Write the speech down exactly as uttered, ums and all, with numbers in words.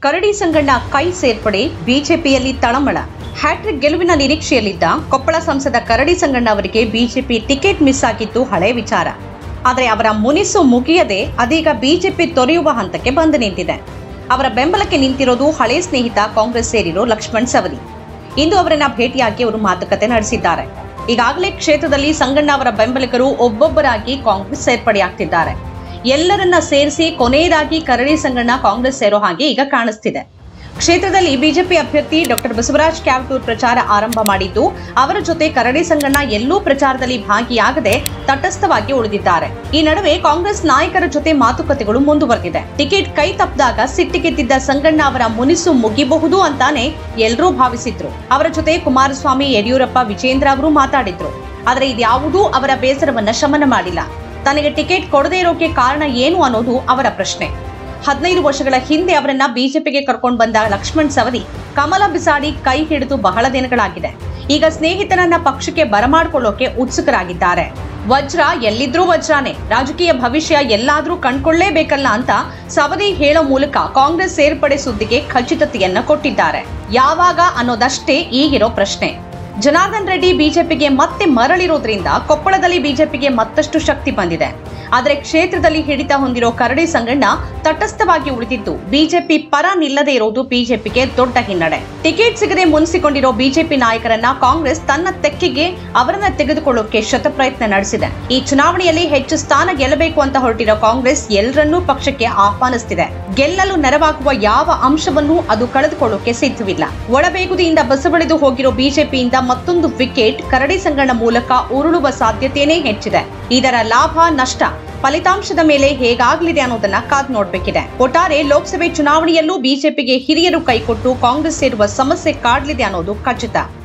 ಕರಡಿ ಸಂಗಣ್ಣ ಕೈ ಸೇರ್ಪಡೆ ಬಿಜೆಪಿಯಲ್ಲಿ ತಳಮಳ. ಹ್ಯಾಟ್ರಿಕ್ ಗೆಲುವಿನ ನಿರೀಕ್ಷೆಯಲ್ಲಿದ್ದ ಕೊಪ್ಪಳ ಸಂಸದ ಕರಡಿ ಸಂಗಣ್ಣ ಅವರಿಗೆ ಬಿಜೆಪಿ ಟಿಕೆಟ್ ಮಿಸ್ ಆಗಿದ್ದು ಹಳೆ ವಿಚಾರ. ಆದರೆ ಅವರ ಮುನಿಸು ಮುಗಿಯದೆ ಅದೀಗ ಬಿಜೆಪಿ ತೊರೆಯುವ ಹಂತಕ್ಕೆ ಬಂದು ನಿಂತಿದೆ. ಅವರ ಬೆಂಬಲಕ್ಕೆ ನಿಂತಿರೋದು ಹಳೆ ಸ್ನೇಹಿತ ಕಾಂಗ್ರೆಸ್ ಸೇರಿರೋ ಲಕ್ಷ್ಮಣ್ ಸವದಿ. ಇಂದು ಅವರನ್ನ ಭೇಟಿಯಾಗಿ ಅವರು ಮಾತುಕತೆ ನಡೆಸಿದ್ದಾರೆ. ಈಗಾಗಲೇ ಕ್ಷೇತ್ರದಲ್ಲಿ ಸಂಗಣ್ಣ ಅವರ ಬೆಂಬಲಿಗರು ಒಬ್ಬೊಬ್ಬರಾಗಿ ಕಾಂಗ್ರೆಸ್ ಸೇರ್ಪಡೆಯಾಗ್ತಿದ್ದಾರೆ. ಎಲ್ಲರನ್ನ ಸೇರಿಸಿ ಕೊನೆಯದಾಗಿ ಕರಡಿ ಸಂಗಣ್ಣ ಕಾಂಗ್ರೆಸ್ ಸೇರೋ ಹಾಗೆ ಈಗ ಕಾಣಿಸ್ತಿದೆ. ಕ್ಷೇತ್ರದಲ್ಲಿ ಬಿಜೆಪಿ ಅಭ್ಯರ್ಥಿ ಡಾಕ್ಟರ್ ಬಸವರಾಜ್ ಕ್ಯಾವಟೂರ್ ಪ್ರಚಾರ ಆರಂಭ ಮಾಡಿದ್ದು, ಅವರ ಜೊತೆ ಕರಡಿ ಸಂಗಣ್ಣ ಎಲ್ಲೂ ಪ್ರಚಾರದಲ್ಲಿ ಭಾಗಿಯಾಗದೆ ತಟಸ್ಥವಾಗಿ ಉಳಿದಿದ್ದಾರೆ. ಈ ನಡುವೆ ಕಾಂಗ್ರೆಸ್ ನಾಯಕರ ಜೊತೆ ಮಾತುಕತೆಗಳು ಮುಂದುವರೆದಿದೆ. ಟಿಕೆಟ್ ಕೈ ತಪ್ಪಿದಾಗ ಸಿಟ್ಟಿಗೆದ್ದಿದ್ದ ಸಂಗಣ್ಣ ಅವರ ಮುನಿಸು ಮುಗಿಬಹುದು ಅಂತಾನೆ ಎಲ್ಲರೂ ಭಾವಿಸಿದ್ರು. ಅವರ ಜೊತೆ ಕುಮಾರಸ್ವಾಮಿ, ಯಡಿಯೂರಪ್ಪ, ವಿಜೇಂದ್ರ ಅವರು ಮಾತಾಡಿದ್ರು. ಆದರೆ ಇದ್ಯಾವುದೂ ಅವರ ಬೇಸರವನ್ನ ಶಮನ ಮಾಡಿಲ್ಲ. ತನಗೆ ಟಿಕೆಟ್ ಕೊಡದೇ ಇರೋಕೆ ಕಾರಣ ಏನು ಅನ್ನೋದು ಅವರ ಪ್ರಶ್ನೆ. ಹದಿನೈದು ವರ್ಷಗಳ ಹಿಂದೆ ಅವರನ್ನ ಬಿಜೆಪಿಗೆ ಕರ್ಕೊಂಡು ಬಂದ ಲಕ್ಷ್ಮಣ್ ಸವದಿ ಕಮಲ ಬಿಸಾಡಿ ಕೈ ಹಿಡಿದು ಬಹಳ ದಿನಗಳಾಗಿದೆ. ಈಗ ಸ್ನೇಹಿತರನ್ನ ಪಕ್ಷಕ್ಕೆ ಬರಮಾಡ್ಕೊಳ್ಳೋಕೆ ಉತ್ಸುಕರಾಗಿದ್ದಾರೆ. ವಜ್ರ ಎಲ್ಲಿದ್ರೂ ವಜ್ರಾನೇ, ರಾಜಕೀಯ ಭವಿಷ್ಯ ಎಲ್ಲಾದ್ರೂ ಕಂಡ್ಕೊಳ್ಳೇಬೇಕಲ್ಲ ಅಂತ ಸವದಿ ಹೇಳೋ ಮೂಲಕ ಕಾಂಗ್ರೆಸ್ ಸೇರ್ಪಡೆ ಸುದ್ದಿಗೆ ಖಚಿತತೆಯನ್ನ ಕೊಟ್ಟಿದ್ದಾರೆ. ಯಾವಾಗ ಅನ್ನೋದಷ್ಟೇ ಈಗಿರೋ ಪ್ರಶ್ನೆ. ಜನಾರ್ದನ್ ರೆಡ್ಡಿ ಬಿಜೆಪಿಗೆ ಮತ್ತೆ ಮರಳಿರೋದ್ರಿಂದ ಕೊಪ್ಪಳದಲ್ಲಿ ಬಿಜೆಪಿಗೆ ಮತ್ತಷ್ಟು ಶಕ್ತಿ ಬಂದಿದೆ. ಆದರೆ ಕ್ಷೇತ್ರದಲ್ಲಿ ಹಿಡಿತ ಹೊಂದಿರೋ ಕರಡಿ ಸಂಗಣ್ಣ ತಟಸ್ಥವಾಗಿ ಉಳಿದಿದ್ದು ಬಿಜೆಪಿ ಪರ ನಿಲ್ಲದೆ ಇರೋದು ಬಿಜೆಪಿಗೆ ದೊಡ್ಡ ಹಿನ್ನಡೆ. ಟಿಕೆಟ್ ಸಿಗದೆ ಮುನಿಸಿಕೊಂಡಿರೋ ಬಿಜೆಪಿ ನಾಯಕರನ್ನ ಕಾಂಗ್ರೆಸ್ ತನ್ನ ತೆಕ್ಕೆಗೆ ಅವರನ್ನ ತೆಗೆದುಕೊಳ್ಳೋಕೆ ಶತಪ್ರಯತ್ನ ನಡೆಸಿದೆ. ಈ ಚುನಾವಣೆಯಲ್ಲಿ ಹೆಚ್ಚು ಸ್ಥಾನ ಗೆಲ್ಲಬೇಕು ಅಂತ ಹೊರಟಿರೋ ಕಾಂಗ್ರೆಸ್ ಎಲ್ಲರನ್ನೂ ಪಕ್ಷಕ್ಕೆ ಆಹ್ವಾನಿಸುತ್ತಿದೆ. ಗೆಲ್ಲಲು ನೆರವಾಗುವ ಯಾವ ಅಂಶವನ್ನೂ ಅದು ಕಳೆದುಕೊಳ್ಳೋಕೆ ಸಿದ್ಧವಿಲ್ಲ. ಒಳಬೇಗುದಿಯಿಂದ ಬಸವಳಿದು ಹೋಗಿರೋ ಬಿಜೆಪಿಯಿಂದ ಮತ್ತೊಂದು ವಿಕೆಟ್ ಕರಡಿ ಸಂಗಣ್ಣ ಮೂಲಕ ಉರುಳುವ ಸಾಧ್ಯತೆಯೇ ಹೆಚ್ಚಿದೆ. ಇದರ ಲಾಭ ನಷ್ಟ ಫಲಿತಾಂಶದ ಮೇಲೆ ಹೇಗಾಗಲಿದೆ ಅನ್ನೋದನ್ನ ಕಾದು ನೋಡಬೇಕಿದೆ. ಒಟ್ಟಾರೆ ಲೋಕಸಭೆ ಚುನಾವಣೆಯಲ್ಲೂ ಬಿಜೆಪಿಗೆ ಹಿರಿಯರು ಕೈಕೊಟ್ಟು ಕಾಂಗ್ರೆಸ್ ಸೇರುವ ಸಮಸ್ಯೆ ಕಾಡಲಿದೆ ಅನ್ನೋದು ಖಚಿತ.